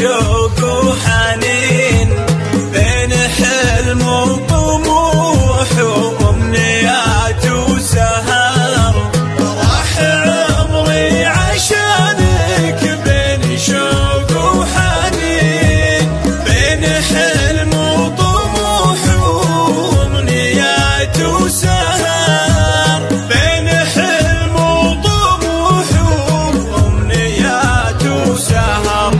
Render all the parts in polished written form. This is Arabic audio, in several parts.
شوق وحنين بين حلم وطموح وأمنيات وسهر. راح عمري عشانك بين شوق وحنين بين حلم وطموح وأمنيات وسهر بين حلم وطموح وأمنيات وسهر.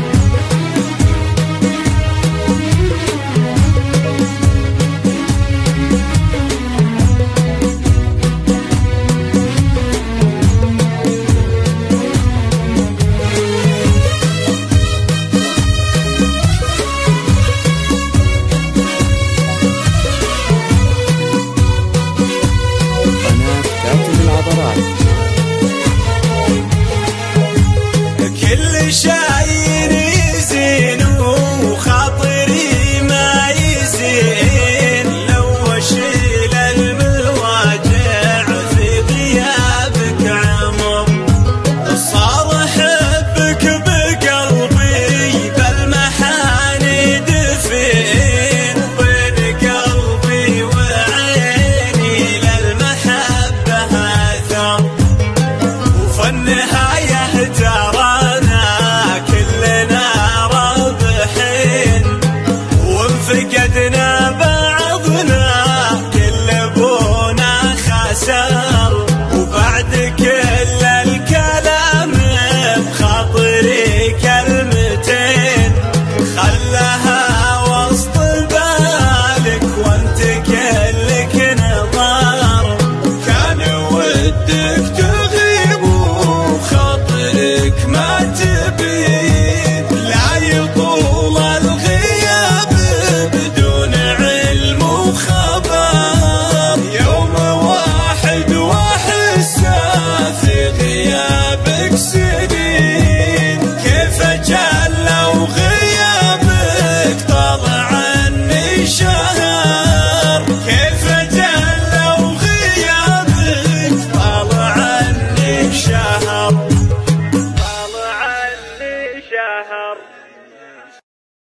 كل شاير يزين وخاطري ما يزين لو اشيل المواجع في غيابك عمر. صار حبك بقلبي بالمحاني دفين بين قلبي وعيني للمحبة اثر. وفي النهاية ترانا كلنا رابحين وانفقدنا بعضنا كل ابونا خسر. وبعد كل الكلام بخاطري كلمتين خلها وسط بالك وانت كلك نظر. كان ودك تغيب وخاطرك ما